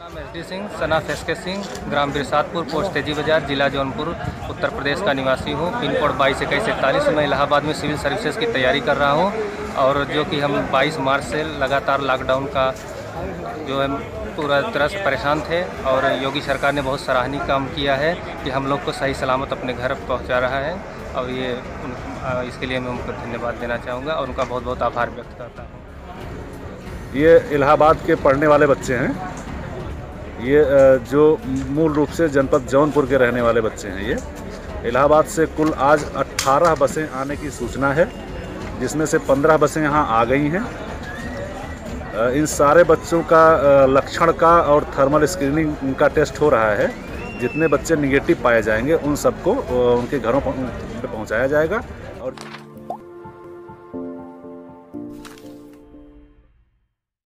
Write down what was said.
नाम SD सिंह, सनाफ SK सिंह, ग्राम बिरसातपुर, पोस्ट तेजी बाजार, जिला जौनपुर, उत्तर प्रदेश का निवासी हूँ। Pin code 222141। मैं इलाहाबाद में सिविल सर्विसेज की तैयारी कर रहा हूँ और जो कि हम 22 मार्च से लगातार लॉकडाउन का जो है पूरा तरह से परेशान थे और योगी सरकार ने बहुत सराहनीय काम किया है कि हम लोग को सही सलामत अपने घर पहुँचा रहा है और ये इसके लिए मैं उनको धन्यवाद देना चाहूँगा और उनका बहुत बहुत आभार व्यक्त करता हूँ। ये इलाहाबाद के पढ़ने वाले बच्चे हैं। ये जो मूल रूप से जनपद जौनपुर के रहने वाले बच्चे हैं। ये इलाहाबाद से कुल आज 18 बसें आने की सूचना है, जिसमें से 15 बसें यहाँ आ गई हैं। इन सारे बच्चों का लक्षण का और थर्मल स्क्रीनिंग का टेस्ट हो रहा है। जितने बच्चे निगेटिव पाए जाएंगे उन सबको उनके घरों पर पहुँचाया जाएगा और